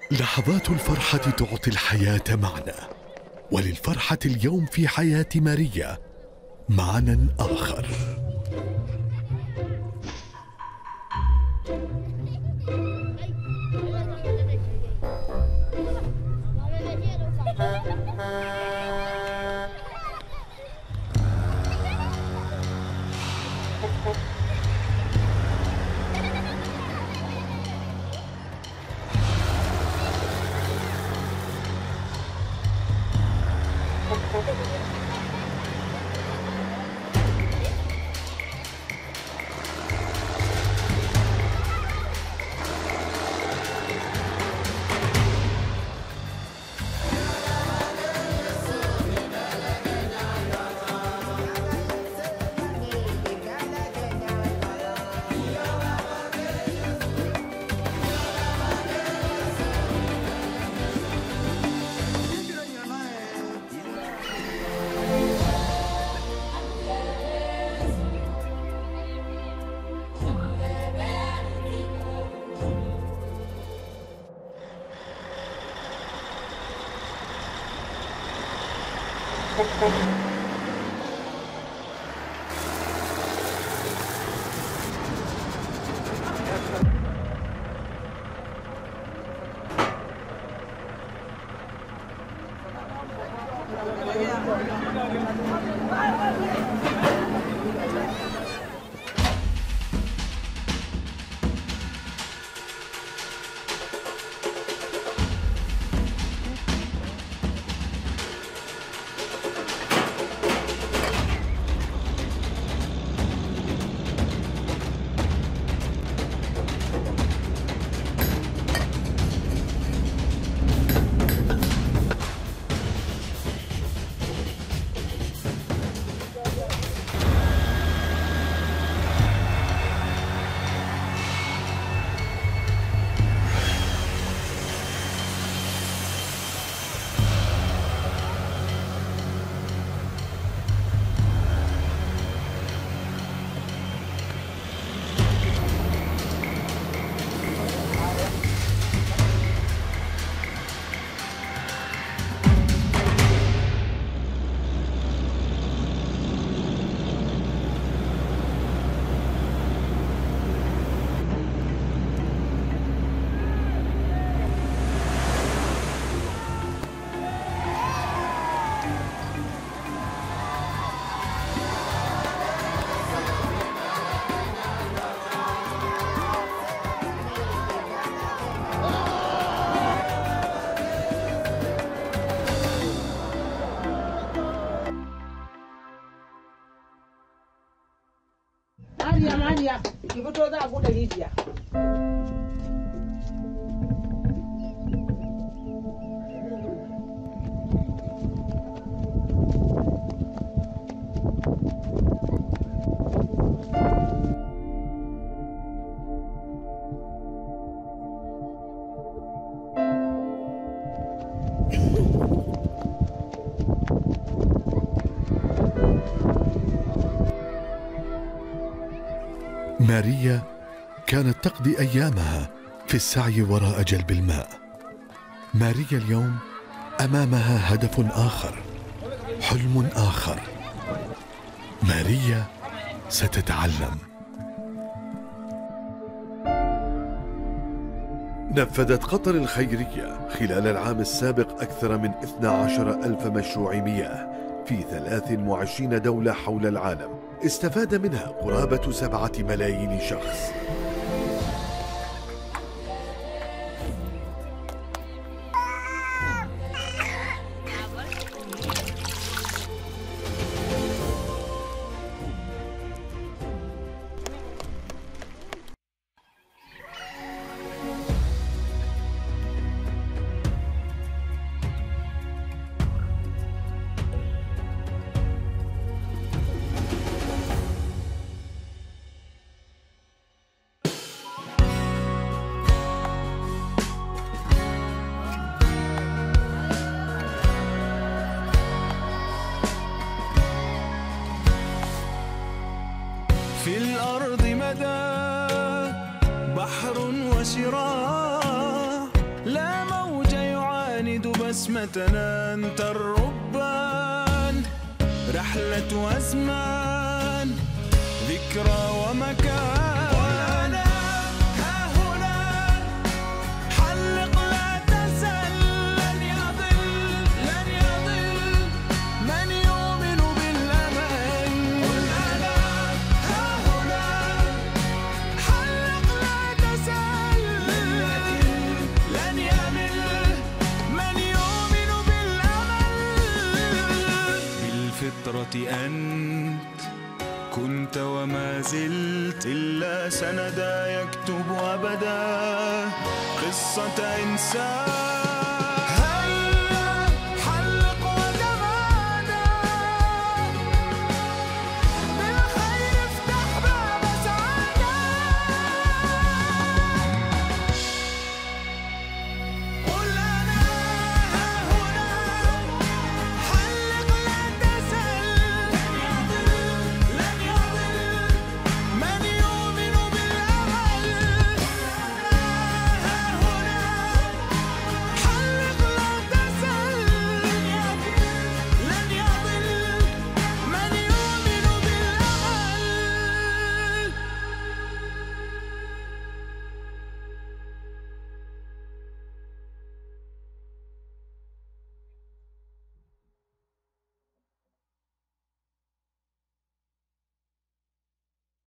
لحظات الفرحة تعطي الحياة معنى، وللفرحة اليوم في حياة ماريا معنى آخر. Maria, ki fito za a buɗe rijiya. ماريا كانت تقضي أيامها في السعي وراء جلب الماء. ماريا اليوم أمامها هدف آخر، حلم آخر. ماريا ستتعلم. نفذت قطر الخيرية خلال العام السابق أكثر من 12,000 مشروع مياه في 23 دولة حول العالم، استفاد منها قرابة 7 ملايين شخص. بسمتنا أنت الربان، رحلة وأزمان، ذكرى ومكان. وأنا ها هنا حلق لا تزل، لن يضل لن يضل من يؤمن بالأمل. وأنا ها هنا حلق لا تزل، لن يمل من يؤمن بالأمل. بالفطرة أنت كنت وما زلت، إلا سندا يكتب أبدا قصة إنسان.